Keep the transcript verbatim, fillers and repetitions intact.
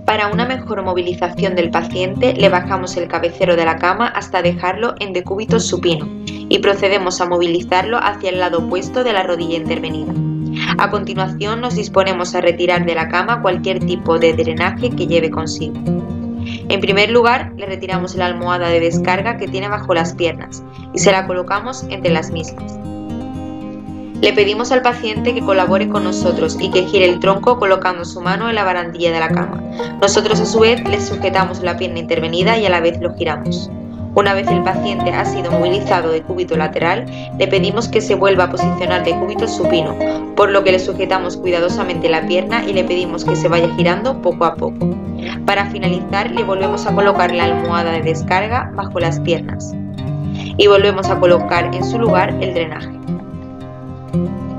Para una mejor movilización del paciente, le bajamos el cabecero de la cama hasta dejarlo en decúbito supino y procedemos a movilizarlo hacia el lado opuesto de la rodilla intervenida. A continuación, nos disponemos a retirar de la cama cualquier tipo de drenaje que lleve consigo. En primer lugar, le retiramos la almohada de descarga que tiene bajo las piernas y se la colocamos entre las mismas. Le pedimos al paciente que colabore con nosotros y que gire el tronco colocando su mano en la barandilla de la cama. Nosotros a su vez le sujetamos la pierna intervenida y a la vez lo giramos. Una vez el paciente ha sido movilizado de cúbito lateral, le pedimos que se vuelva a posicionar de cúbito supino, por lo que le sujetamos cuidadosamente la pierna y le pedimos que se vaya girando poco a poco. Para finalizar, le volvemos a colocar la almohada de descarga bajo las piernas y volvemos a colocar en su lugar el drenaje.